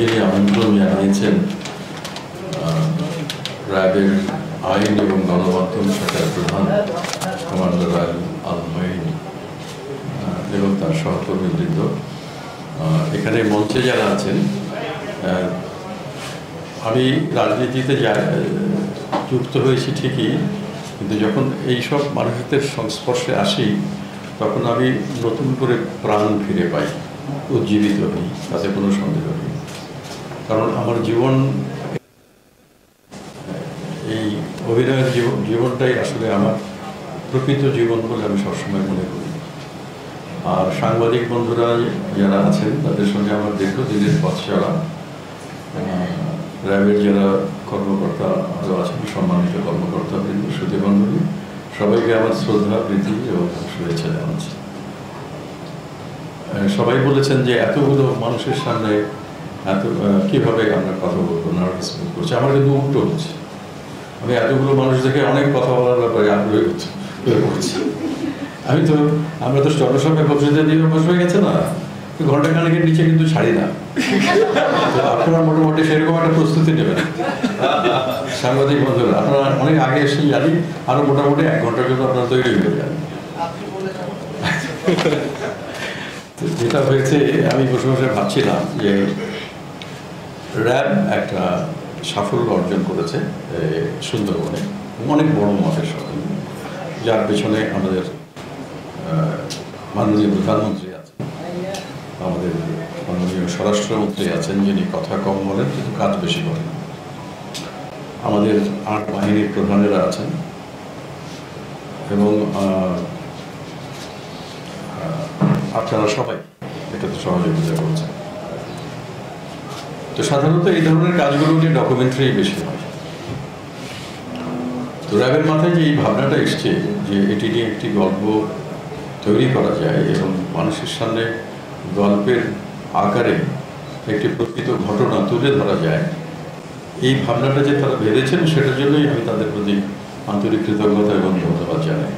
যিনি আমন্ত্রণ জানিয়েছেন র্যাবের আইন এবং গণমাধ্যম শাখার প্রধান কমান্ডার আল-মাইন এবং তার সহকর্মীবৃন্দ, এখানে মঞ্চে যারা আছেন, আমি রাজনীতিতে যুক্ত হয়েছি ঠিকই, কিন্তু যখন এইসব মানুষদের সংস্পর্শে আসি তখন আমি নতুন করে প্রাণ ফিরে পাই, উজ্জীবিত হই, তাতে কোনো সন্দেহ নেই। কারণ আমার জীবন, এই অভিনয়ের জীবনটাই আসলে আমার প্রকৃত জীবন বলে আমি সবসময় মনে করি। আর সাংবাদিক বন্ধুরা যারা আছেন তাদের সঙ্গে আমার দীর্ঘদিনের পথ চলা, র্যাবের যারা কর্মকর্তা আরও আছেন, সম্মানিত কর্মকর্তা বৃন্দ, সুধীবন্ধু, সবাইকে আমার শ্রদ্ধা, প্রীতি এবং শুভেচ্ছা জানাচ্ছি। সবাই বলেছেন যে এতগুলো মানুষের সামনে কীভাবে আমরা কথা বলবো, নার্ভাস বোধ করছি। আমার কিন্তু উল্টো হচ্ছে, আমি এতগুলো মানুষ দেখে অনেক কথা বলার ব্যাপারে আগ্রহী করছি। আমরা তো জনসংখ্যা বক্তৃতা দিয়ে অভ্যাস হয়ে গেছে না, ঘন্টা খানেকের নিচে কিন্তু ছাড়ি না। তো আপনারা মোটামুটি সেরকম একটা প্রস্তুতি নেবেন সাংবাদিক বন্ধুরা, আপনারা অনেক আগে এসে জানি, আরো মোটামুটি 1 ঘন্টার জন্য আপনারা তৈরি হয়ে যান। যেটা হয়েছে, আমি বসে বসে ভাবছিলাম যে র্যাব একটা সাফল্য অর্জন করেছে সুন্দরবনে, অনেক বড় মতের সাথে, যার পেছনে আমাদের মাননীয় প্রধানমন্ত্রী আছেন, আমাদের মাননীয় স্বরাষ্ট্রমন্ত্রী আছেন, যিনি কথা কম বলেন কিন্তু কাজ বেশি করেন, আমাদের 8 বাহিনীর প্রধানেরা আছেন, এবং আপনারা সবাই এটাতে সহযোগিতা করছেন। তো সাধারণত এই ধরনের কাজগুলো নিয়ে ডকুমেন্টারি বেশি হয়। তো র্যাবের মাথায় যে এই ভাবনাটা এসছে যে এটি নিয়ে একটি গল্প তৈরি করা যায় এবং মানুষের সামনে গল্পের আকারে একটি প্রকৃত ঘটনা তুলে ধরা যায়, এই ভাবনাটা যে তারা ভেবেছেন, সেটার জন্যই আমি তাদের প্রতি আন্তরিক কৃতজ্ঞতা এবং ধন্যবাদ জানাই।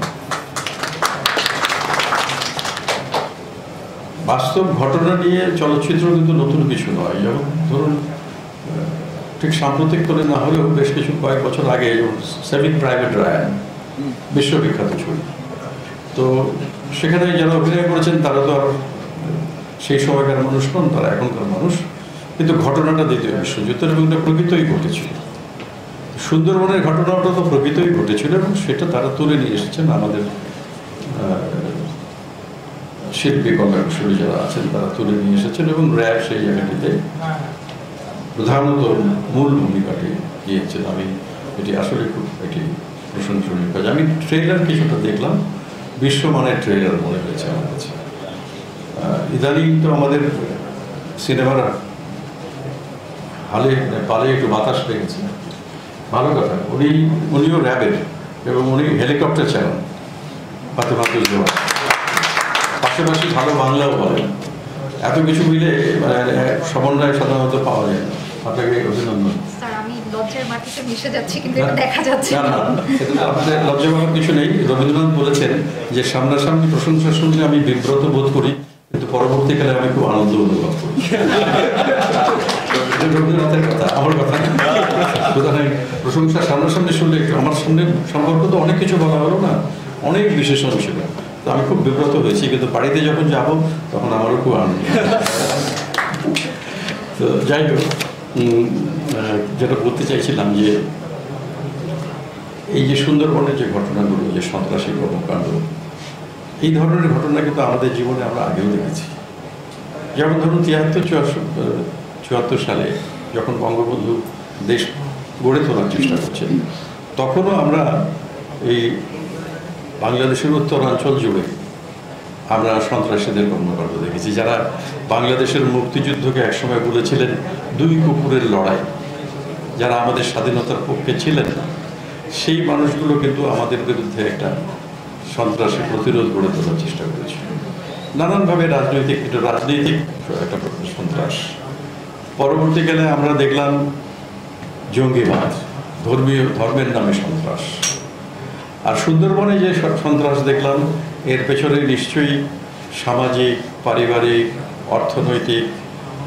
বাস্তব ঘটনা নিয়ে চলচ্চিত্র কিন্তু নতুন কিছু নয়। যেমন ধরুন, ঠিক সাম্প্রতিক করে না হলেও বেশ কয়েক বছর আগে সেভিং প্রাইভেট রায়ান বিশ্ববিখ্যাত ছবি, তো সেখানে যারা অভিনয় করেছেন তারা তো আর সেই সময়কার মানুষ নন, তারা এখনকার মানুষ, কিন্তু ঘটনাটা দ্বিতীয় বিশ্বযুদ্ধের এবং প্রকৃতই ঘটেছিল। সুন্দরবনের ঘটনাটা তো প্রকৃতই ঘটেছিল এবং সেটা তারা তুলে নিয়ে এসেছেন। আমাদের শিল্পী কলাকুশলী যারা আছেন তারা তুলে নিয়ে এসেছেন এবং র্যাব সেই জায়গাটিতে প্রধানত মূল ভূমিকাটি নিয়েছেন। আমি এটি আসলে খুব একটি প্রশংসনীয় কাজ। আমি ট্রেলার কিছুটা দেখলাম, বিশ্বমানের ট্রেলার মনে হয়েছে আমার কাছে। ইদানিং তো আমাদের সিনেমার পালে একটু বাতাস লেগেছে, ভালো কথা। উনিও র্যাবের এবং উনি হেলিকপ্টার চালান, পাশাপাশি ভালো বাংলাও বলেন। এত কিছু মিলে সমন্বয় সাধারণত পাওয়া যায় না। আপনাকে অভিনন্দন। লজ্জা পাওয়ার কিছু নেই। রবীন্দ্রনাথ বলেছেন যে সামনাসামনি প্রশংসা শুনলে আমি বিব্রত বোধ করি, কিন্তু পরবর্তীকালে আমি খুব আনন্দ অনুভব করি। রবীন্দ্রনাথের কথা, আমার কথা। সুতরাং প্রশংসা সামনাসামনি শুনলে একটু, আমার সামনে সম্পর্ক তো অনেক কিছু বলা হলো না, অনেক বিশেষণ ছিল, তো আমি খুব বিব্রত হয়েছি, কিন্তু বাড়িতে যখন যাব তখন আমারও খুব আনন্দ। তো যাই হোক, যেটা বলতে চাইছিলাম যে এই যে সুন্দরবনের যে ঘটনাগুলো, যে সন্ত্রাসী কর্মকাণ্ড, এই ধরনের ঘটনা কিন্তু আমাদের জীবনে আমরা আগেও দেখেছি। যেমন ধরুন 73-74 সালে যখন বঙ্গবন্ধু দেশ গড়ে তোলার চেষ্টা করছেন, তখনও আমরা এই বাংলাদেশের উত্তরাঞ্চল জুড়ে আমরা সন্ত্রাসীদের কর্মকাণ্ড দেখেছি, যারা বাংলাদেশের মুক্তিযুদ্ধকে একসময় বলেছিলেন 2 কুকুরের লড়াই। যারা আমাদের স্বাধীনতার পক্ষে ছিলেন, সেই মানুষগুলো কিন্তু আমাদের বিরুদ্ধে একটা সন্ত্রাসী প্রতিরোধ গড়ে তোলার চেষ্টা করেছিল নানানভাবে। রাজনৈতিক একটা সন্ত্রাস। পরবর্তীকালে আমরা দেখলাম জঙ্গিবাদ, ধর্মের নামে সন্ত্রাস। আর সুন্দরবনে যে সন্ত্রাস দেখলাম, এর পেছনে নিশ্চয়ই সামাজিক, পারিবারিক, অর্থনৈতিক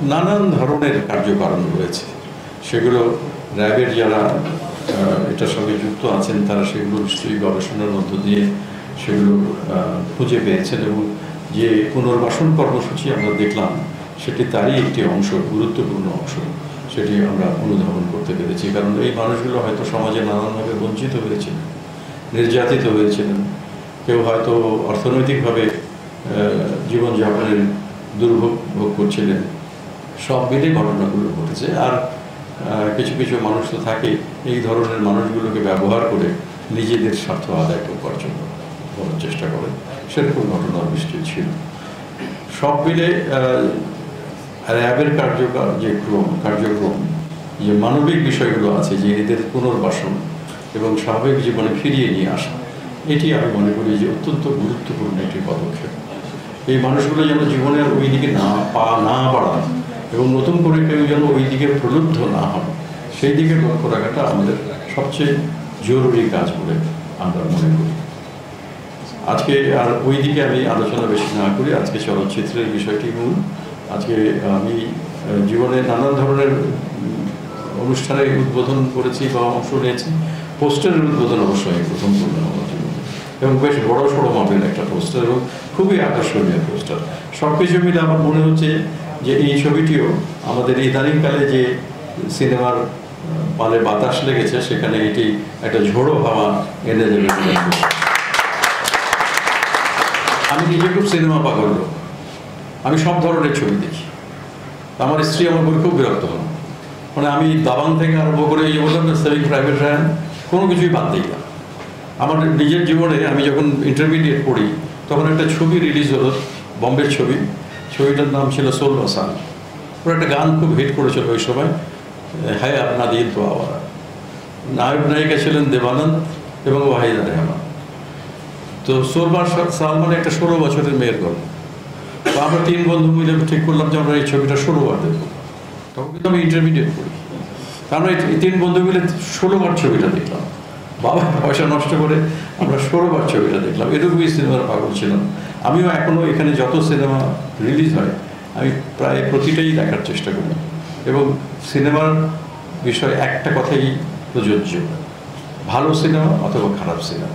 নানান ধরনের কার্যকারণ রয়েছে, সেগুলো র্যাবের যারা এটার সঙ্গে যুক্ত আছেন তারা সেগুলো নিশ্চয়ই গবেষণার মধ্য দিয়ে সেগুলো খুঁজে পেয়েছেন, এবং যে পুনর্বাসন কর্মসূচি আমরা দেখলাম সেটি তারই একটি অংশ, গুরুত্বপূর্ণ অংশ, সেটি আমরা অনুধাবন করতে পেরেছি। কারণ এই মানুষগুলো হয়তো সমাজে নানানভাবে বঞ্চিত হয়েছিলেন, নির্যাতিত হয়েছিলেন, কেউ হয়তো অর্থনৈতিকভাবে জীবনযাপনের দুর্ভোগ ভোগ করছিলেন, সব মিলে ঘটনাগুলো ঘটেছে। আর কিছু কিছু মানুষ তো থাকে এই ধরনের মানুষগুলোকে ব্যবহার করে নিজেদের স্বার্থ আদায় করবার জন্য করার চেষ্টা করে, সেরকম ঘটনার নিশ্চয়ই ছিল। সব মিলে র্যাবের কার্যক্রম যে মানবিক বিষয়গুলো আছে, যে এদের পুনর্বাসন এবং স্বাভাবিক জীবনে ফিরিয়ে নিয়ে আসা, এটি আমি মনে করি যে অত্যন্ত গুরুত্বপূর্ণ একটি পদক্ষেপ। এই মানুষগুলো যেন জীবনের ওই দিকে না বাড়ান এবং নতুন করে কেউ যেন ওই দিকে প্রলুব্ধ না হন, সেই দিকে লক্ষ্য রাখাটা আমাদের সবচেয়ে জরুরি কাজ বলে আমরা মনে করি। আজকে আর ওই দিকে আমি আলোচনা বেশি না করি, আজকে চলচ্চিত্রের বিষয়টি মূল। আজকে আমি জীবনে নানান ধরনের অনুষ্ঠানে উদ্বোধন করেছি বা অংশ নিয়েছি। পোস্টারের উদ্বোধন অবশ্যই প্রথম করলাম আমার জীবনে, এবং বেশ বড় সড়ো মাপের একটা পোস্টার এবং খুবই আকর্ষণীয় পোস্টার। সব কিছু মিলে আমার মনে হচ্ছে যে এই ছবিটিও আমাদের ইদানিংকালে যে সিনেমার পালে বাতাস লেগেছে সেখানে এটি একটা ঝোড়ো হাওয়া এনে দেবে। আমি নিজে খুব সিনেমা পাগল লোক, আমি সব ধরনের ছবি দেখি। আমার স্ত্রী আমার বই খুব বিরক্ত হন, মানে আমি দাবাং থেকে আরম্ভ করে এই বললাম না সেভিং প্রাইভেট রায়ান, কোনো কিছুই বাদ দিই না। আমার নিজের জীবনে আমি যখন ইন্টারমিডিয়েট পড়ি তখন একটা ছবি রিলিজ হলো, বম্বের ছবি, ছবিটার নাম ছিল সোল বাসান। ওর একটা গান খুব হিট করেছিল ওই সময়, হ্যাঁ আপনা দিন তো আওয়ারা। নায়ক নায়িকা ছিলেন দেবানন্দ এবং ওয়াহিদা রেহমান। তো সোলবার সাল মানে একটা 16 বছরের মেয়ের গল্প। তো আমরা 3 বন্ধু মিলে ঠিক করলাম যে আমরা এই ছবিটা 16 বার দেখবো। তখন কিন্তু আমি ইন্টারমিডিয়েট পড়ি, আমরা এই 3 বন্ধু মিলে 16 বার ছবিটা দেখলাম। বাবা পয়সা নষ্ট করে আমরা 16 বার ছবিটা দেখলাম। এরকমই সিনেমার পাগল ছিলাম। আমিও এখনও এখানে যত সিনেমা রিলিজ হয় আমি প্রায় প্রতিটাই দেখার চেষ্টা করি, এবং সিনেমার বিষয়ে একটা কথাই প্রযোজ্য, ভালো সিনেমা অথবা খারাপ সিনেমা।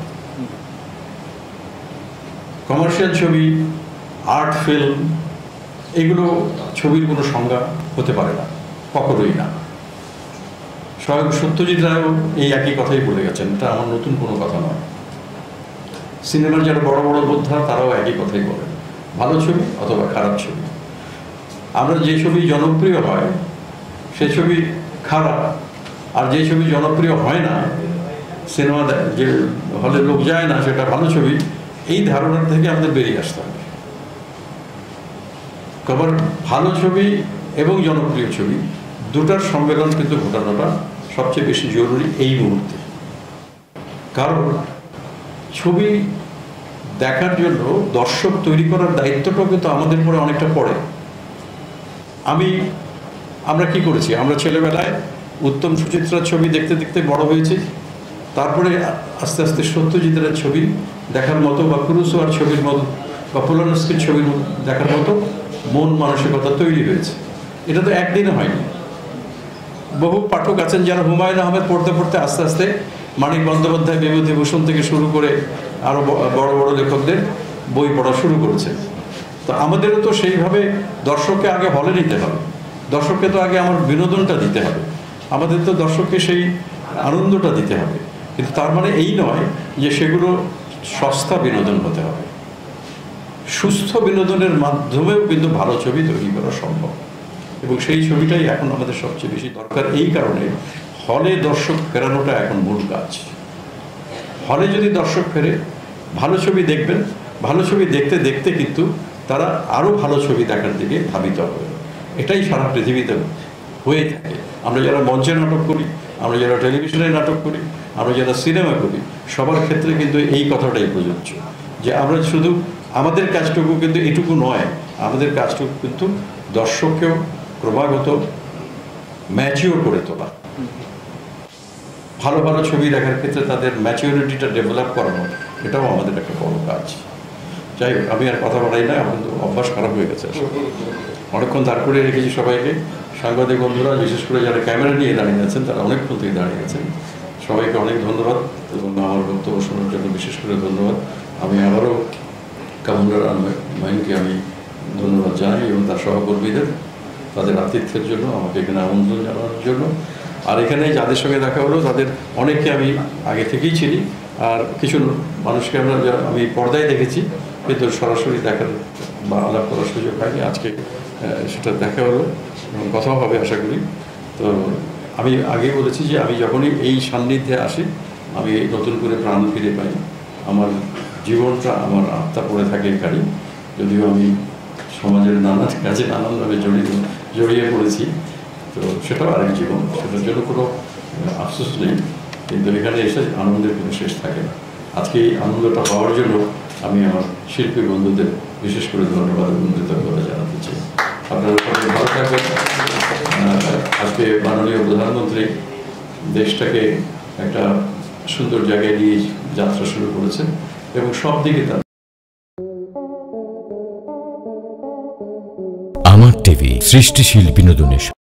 কমার্শিয়াল ছবি, আর্ট ফিল্ম, এগুলো ছবির কোনো সংজ্ঞা হতে পারে না, কখনোই না। স্বয়ং সত্যজিৎ রায়ও এই একই কথাই বলে গেছেন, এটা আমার নতুন কোনো কথা নয়। সিনেমার যারা বড় বড় বোদ্ধা তারাও একই কথাই বলেন, ভালো ছবি অথবা খারাপ ছবি। আমরা যে ছবি জনপ্রিয় হয় সে ছবি খারাপ, আর যে ছবি জনপ্রিয় হয় না, সিনেমা যে হলে লোক যায় না, সেটা ভালো ছবি, এই ধারণা থেকে আমাদের বেরিয়ে আসতে হবে। আবার ভালো ছবি এবং জনপ্রিয় ছবি দুটার সম্মেলন কিন্তু ঘটানোটা সবচেয়ে বেশি জরুরি এই মুহূর্তে। কারণ ছবি দেখার জন্য দর্শক তৈরি করার দায়িত্বটাও কিন্তু আমাদের উপরে অনেকটা পড়ে। আমরা কি করেছি, আমরা ছেলেবেলায় উত্তম সুচিত্রার ছবি দেখতে দেখতে বড় হয়েছি, তারপরে আস্তে আস্তে সত্যজিতের ছবি দেখার মতো বা কুরুসোয়ার ছবির মতো বা পোলানস্কির ছবি দেখার মতো মন মানসিকতা তৈরি হয়েছে। এটা তো একদিনে হয়নি। বহু পাঠক আছেন যারা হুমায়ুন আহমেদ পড়তে পড়তে আস্তে আস্তে মানিক বন্দ্যোপাধ্যায়, বিভূতিভূষণ থেকে শুরু করে আরও বড় বড় লেখকদের বই পড়া শুরু করেছে। তো আমাদেরও তো সেইভাবে দর্শককে আগে হলে নিতে হবে, দর্শককে তো আগে আমার বিনোদনটা দিতে হবে, আমাদের তো দর্শককে সেই আনন্দটা দিতে হবে। কিন্তু তার মানে এই নয় যে সেগুলো সস্তা বিনোদন হতে হবে। সুস্থ বিনোদনের মাধ্যমেও কিন্তু ভালো ছবি তৈরি করা সম্ভব, এবং সেই ছবিটাই এখন আমাদের সবচেয়ে বেশি দরকার। এই কারণে হলে দর্শক ফেরানোটা এখন মূল কাজ। হলে যদি দর্শক ফেরে, ভালো ছবি দেখবেন, ভালো ছবি দেখতে দেখতে কিন্তু তারা আরও ভালো ছবি দেখার দিকে ধাবিত হবে। এটাই সারা পৃথিবীতে হয়ে থাকে। আমরা যারা মঞ্চে নাটক করি, আমরা যারা টেলিভিশনে নাটক করি, আমরা যারা সিনেমা করি, সবার ক্ষেত্রে কিন্তু এই কথাটাই প্রযোজ্য যে আমরা শুধু আমাদের কাজটুকু কিন্তু এটুকু নয়, আমাদের কাজটুকু কিন্তু দর্শককেও ক্রমাগত ম্যাচিওর করে তোলা, ভালো ভালো ছবি দেখার ক্ষেত্রে তাদের ম্যাচিওরিটিটা ডেভেলপ করানো, এটাও আমাদের একটা বড় কাজ। যাই হোক, আমি আর কথা বাড়াই না, এখন তো অভ্যাস খারাপ হয়ে গেছে, অনেকক্ষণ দাঁড় করে রেখেছি সবাইকে। সাংবাদিক বন্ধুরা, বিশেষ করে যারা ক্যামেরা নিয়ে দাঁড়িয়ে আছেন, তারা অনেকক্ষণ থেকে দাঁড়িয়ে আছেন, সবাইকে অনেক ধন্যবাদ এবং আমার বক্তব্য শোনার জন্য বিশেষ করে ধন্যবাদ। আমি আবারও কামরুল মাহিনকে আমি ধন্যবাদ জানাই এবং তার সহকর্মীদের তাদের আতিথ্যের জন্য, আমাকে এখানে আমন্ত্রণ জানানোর জন্য। আর এখানে যাদের সঙ্গে দেখা হলো তাদের অনেককে আমি আগে থেকেই চিনি, আর কিছু মানুষকে আমি পর্দায় দেখেছি, কিন্তু সরাসরি দেখার বা আলাপ করার সুযোগ হয়নি। আজকে সেটা দেখা হলো এবং কথাও হবে আশা করি। তো আমি আগে বলেছি যে আমি যখনই এই সান্নিধ্যে আসি, আমি নতুন করে প্রাণ ফিরে পাই। আমার জীবনটা আমার আত্মা পড়ে থাকে এখানে, যদিও আমি সমাজের নানা কাজে নানানভাবে জড়িয়ে পড়েছি, তো সেটাও আরেক জীবন, সেটার জন্য কোনো আফসোস নেই। কিন্তু এখানে এসে আনন্দের কোনো শেষ থাকে না। আজকে এই আনন্দটা পাওয়ার জন্য আমি আমার শিল্পী বন্ধুদের বিশেষ করে ধন্যবাদ এবং কৃতজ্ঞতা জানাতে চাই। আপনারা সবাই ভালো থাকবেন। আজকে মাননীয় প্রধানমন্ত্রী দেশটাকে একটা সুন্দর জায়গায় নিয়ে যাত্রা শুরু করেছেন এবং সব দিকে তার আমার টিভি সৃষ্টিশীল বিনোদনের